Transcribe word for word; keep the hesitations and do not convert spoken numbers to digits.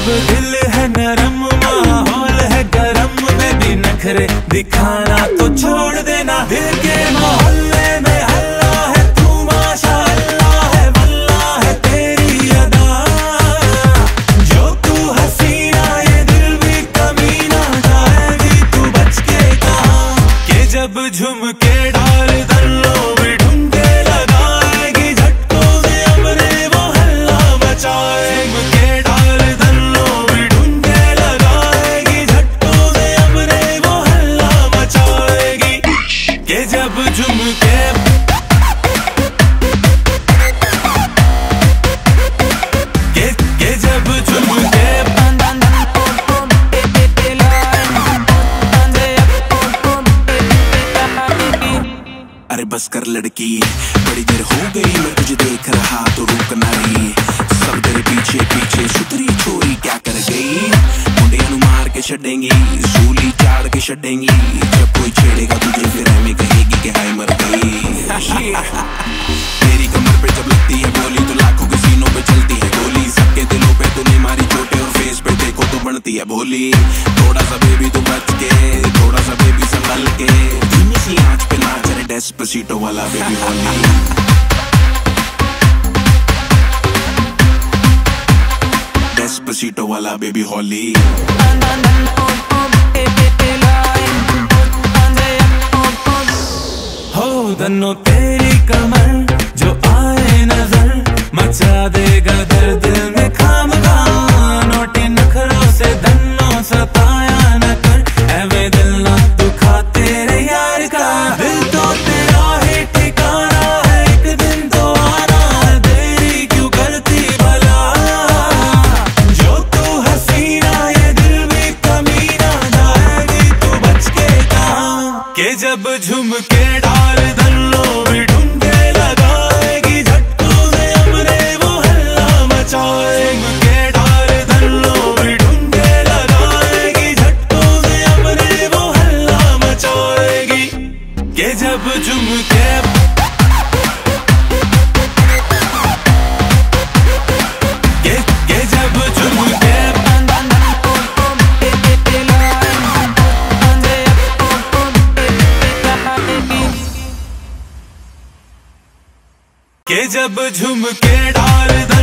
दिल है नरम, माहौल है गरम, बेबी नखरे दिखाना तो छोड़ देना। दिल के मोहल्ले में हल्ला है, तू माशाअल्लाह है, वल्लाह है तेरी अदा। जो तू हसीना ये दिल भी कमीना, जाएगी तू बच के कहाँ के जब झुमके डाल दल्लो भी ढूंढे लगाएगी, झटकों से अपने वो हल्ला मचाएगी। झुमके डाल दल्लो भी ढूंढे लगाएगी, झटकों से अपने वो हल्ला मचाएगी के जब झुमके के के जब झुमके अरे बस कर लड़की, बड़ी देर हो गई मैं तुझे देख रहा तो रुक ना रही। सब तेरे पीछे पीछे सुतरी छोरी क्या कर गई। मुंडिया नु मार के छड़ेंगी, सूली चाड़ के छड़ेंगी। जब कोई छेड़ेगा तुझे फिर हमें कहेगी कि हाय मर गई। तेरी कमर पे जब लगती है बोली तो लाखों के सीनों पे चलती है गोली। सबके दिलों पे तूने मारी चोटें और फेस पे देखो तो बनती है भोली। थोड़ा सा बेबी तू बच के, थोड़ा सा बेबी संभल के, धीमी सी आंच पे नाच रे डेस्पासिटो वाला बेबी होली। डेस्पासिटो वाला बेबी होली। हो दन्नो तेरी कमर जो आए नजर, मचा देगा दर्द में खामगा। नोटी नखरों से दन्नो सताया न कर, ऐवे दिल ना दुखा तेरे यार का। दिल तो तेरा ही ठिकाना है, एक दिन तो आना है, देरी क्यों करती भला। जो तू हसीना ये दिल भी कमीना, जाएगी तू बच के कहाँ के जब झुमके डाल दल्लो भी ढूंढे लगाएगी, झटकों से अपने वो हल्ला मचाएगी। झुमके डाल दल्लो भी ढूंढे लगाएगी, झटकों से अपने वो हल्ला मचाएगी के जब झुमके के के जब झुमके के जब झुमके डाल